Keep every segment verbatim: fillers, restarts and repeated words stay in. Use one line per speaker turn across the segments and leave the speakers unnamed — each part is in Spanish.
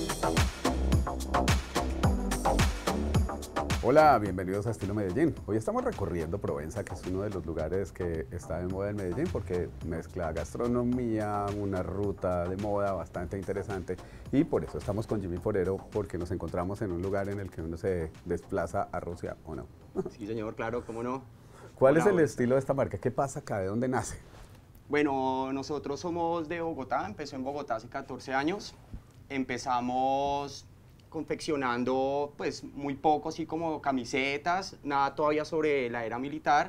Hola, bienvenidos a Estilo Medellín. Hoy estamos recorriendo Provenza, que es uno de los lugares que está de moda en Medellín porque mezcla gastronomía, una ruta de moda bastante interesante, y por eso estamos con Jimmy Forero, porque nos encontramos en un lugar en el que uno se desplaza a Rusia, ¿o no?
Sí, señor, claro, cómo no.
¿Cuál
Hola,
es el
hola.
estilo de esta marca? ¿Qué pasa acá? ¿De dónde nace?
Bueno, nosotros somos de Bogotá, empezó en Bogotá hace catorce años. Empezamos confeccionando pues muy poco, así como camisetas, nada todavía sobre la era militar.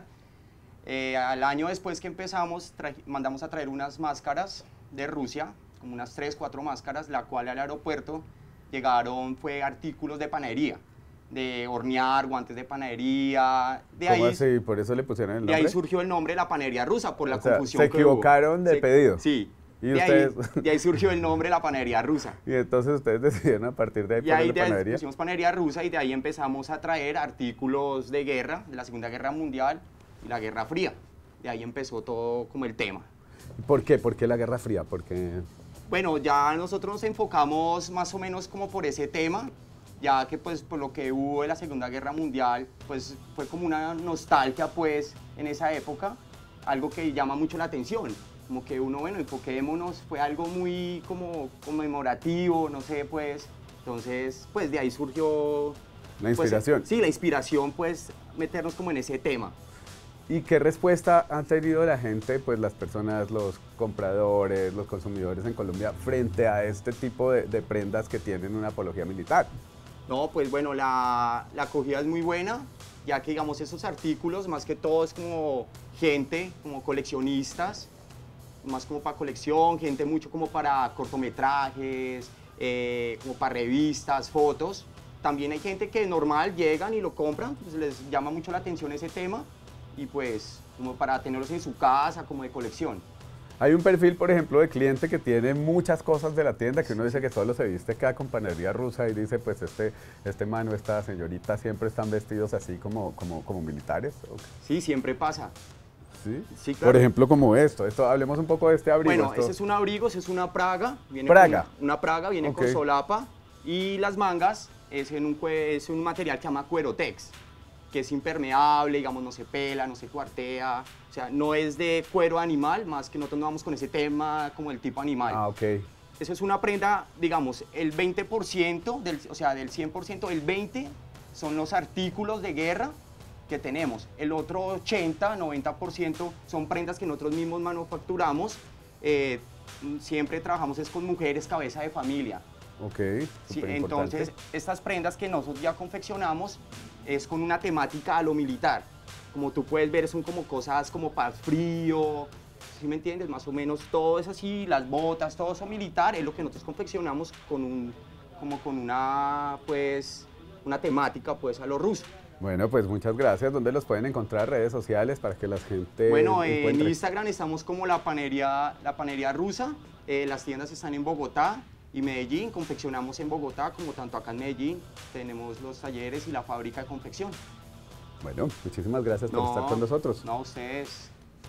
Eh, al año después que empezamos, mandamos a traer unas máscaras de Rusia, como unas tres, cuatro máscaras, la cual al aeropuerto llegaron, fue artículos de panadería, de hornear, guantes de panadería. De
¿Cómo
ahí,
así? ¿Por eso le pusieron el
de
nombre?
ahí surgió el nombre de la panadería rusa, por la
O sea,
confusión
se
que hubo.
equivocaron de
Se-
pedido.
Sí.
¿Y
de,
ustedes?
ahí, de ahí surgió el nombre de la panadería rusa.
Y entonces ustedes decidieron a partir de ahí
Y ahí
ponerle
de ahí
panadería.
pusimos panadería rusa y de ahí empezamos a traer artículos de guerra, de la Segunda Guerra Mundial y la Guerra Fría. De ahí empezó todo como el tema.
¿Por qué? ¿Por qué la Guerra Fría? Porque
Bueno, ya nosotros nos enfocamos más o menos como por ese tema, ya que pues por lo que hubo en la Segunda Guerra Mundial, pues fue como una nostalgia pues en esa época, algo que llama mucho la atención, como que uno, bueno, enfoquémonos, fue algo muy como conmemorativo, no sé, pues, entonces, pues de ahí surgió...
la
pues,
inspiración.
sí, la inspiración, pues, meternos como en ese tema.
¿Y qué respuesta han tenido la gente, pues las personas, los compradores, los consumidores en Colombia frente a este tipo de, de prendas que tienen una apología militar?
No, pues bueno, la, la acogida es muy buena, ya que digamos esos artículos, más que todo es como gente, como coleccionistas, más como para colección, gente mucho como para cortometrajes, eh, como para revistas, fotos. También hay gente que normal llegan y lo compran, pues les llama mucho la atención ese tema y pues como para tenerlos en su casa, como de colección.
Hay un perfil, por ejemplo, de cliente que tiene muchas cosas de la tienda, que uno dice que solo se viste acá con panadería rusa y dice, pues este, este mano, esta señorita siempre están vestidos así como, como, como militares. ¿O qué?
Sí, siempre pasa.
¿Sí?
Sí, claro.
Por ejemplo, como esto. esto. Hablemos un poco de este abrigo.
Bueno,
esto.
ese es un abrigo, ese es una praga. Viene
Praga.
Con una praga, viene
Ok.
con solapa. Y las mangas es, en un, cue- es un material que se llama Cuerotex, que es impermeable, digamos, no se pela, no se cuartea. O sea, no es de cuero animal, más que nosotros no vamos con ese tema como el tipo animal.
Ah, ok.
Eso es una prenda, digamos, el veinte por ciento, del, o sea, del cien por ciento, el veinte por ciento son los artículos de guerra que tenemos. El otro ochenta, noventa por ciento son prendas que nosotros mismos manufacturamos. Eh, siempre trabajamos es con mujeres cabeza de familia.
Ok.
Sí,
superimportante.
entonces, estas prendas que nosotros ya confeccionamos es con una temática a lo militar. Como tú puedes ver, son como cosas como para frío, ¿sí me entiendes? Más o menos todo es así, las botas, todo eso militar, es lo que nosotros confeccionamos con un, como con una, pues, una temática, pues, a lo ruso.
Bueno, pues muchas gracias. ¿Dónde los pueden encontrar? Redes sociales para que la gente
Bueno, eh, en
encuentre.
Instagram estamos como la panería, la panería rusa, eh, las tiendas están en Bogotá y Medellín, confeccionamos en Bogotá, como tanto acá en Medellín, tenemos los talleres y la fábrica de confección.
Bueno, muchísimas gracias por estar con nosotros.
No, ustedes.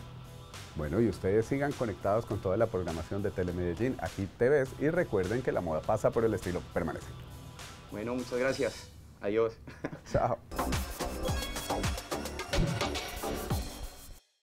Bueno, y ustedes sigan conectados con toda la programación de Telemedellín, aquí T Vs, y recuerden que la moda pasa, por el estilo permanece.
Bueno, muchas gracias. Adiós.
Chao.